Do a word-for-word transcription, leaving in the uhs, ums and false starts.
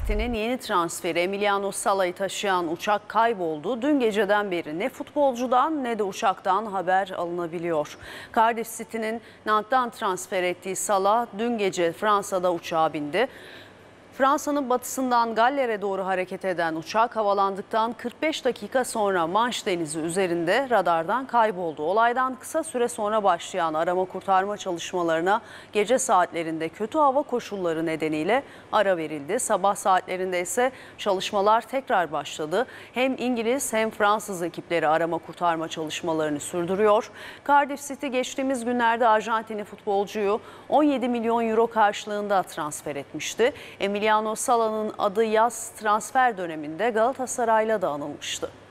City'nin yeni transferi Emiliano Sala'yı taşıyan uçak kayboldu. Dün geceden beri ne futbolcudan ne de uçaktan haber alınabiliyor. Cardiff City'nin Nantes'tan transfer ettiği Salah dün gece Fransa'da uçağa bindi. Fransa'nın batısından Galler'e doğru hareket eden uçak havalandıktan kırk beş dakika sonra Manş Denizi üzerinde radardan kayboldu. Olaydan kısa süre sonra başlayan arama kurtarma çalışmalarına gece saatlerinde kötü hava koşulları nedeniyle ara verildi. Sabah saatlerinde ise çalışmalar tekrar başladı. Hem İngiliz hem Fransız ekipleri arama kurtarma çalışmalarını sürdürüyor. Cardiff City geçtiğimiz günlerde Arjantinli futbolcuyu on yedi milyon euro karşılığında transfer etmişti. Emiliano Sala'nın adı yaz transfer döneminde Galatasaray'la da anılmıştı.